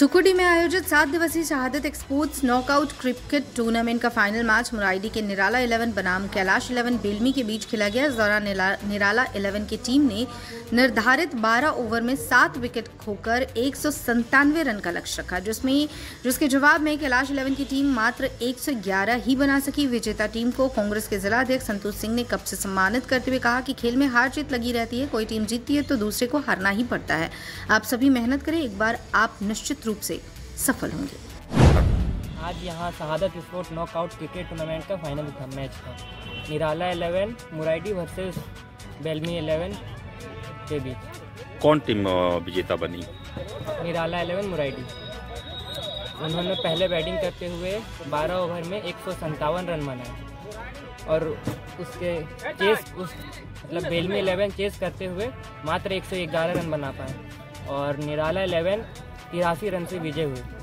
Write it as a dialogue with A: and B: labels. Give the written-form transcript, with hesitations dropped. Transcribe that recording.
A: सुकुडी में आयोजित 7 दिवसीय शहादत एक्सपोर्ट्स नॉकआउट क्रिकेट टूर्नामेंट का फाइनल मैच मुराइडी के निराला 11 बनाम कैलाश 11 बेलमी के बीच खेला गया। इस दौरान निराला 11 की टीम ने निर्धारित 12 ओवर में 7 विकेट खोकर 197 रन का लक्ष्य रखा, जिसके जवाब में कैलाश 11 की टीम मात्र 111 ही बना सकी। विजेता टीम को कांग्रेस के जिला अध्यक्ष संतोष सिंह ने कप से सम्मानित करते हुए कहा कि खेल में हार जीत लगी रहती है, कोई टीम जीतती है तो दूसरे को हारना ही पड़ता है। आप सभी मेहनत करें, एक बार आप निश्चित रूप से सफल होंगे।
B: आज यहाँ शहादत स्पोर्ट नॉकआउट क्रिकेट टूर्नामेंट का फाइनल मैच था। निराला 11 मुराइडी वर्सेस बेलमी 11 के बीच।
C: कौन टीम विजेता बनी?
B: निराला 11 मुराइडी। उन्होंने पहले बैटिंग करते हुए 12 ओवर में 157 रन बनाए और उसके मतलब बेलमी 11 चेस करते हुए मात्र 111 रन बना पाए और निराला 11 83 रन से विजय हुए।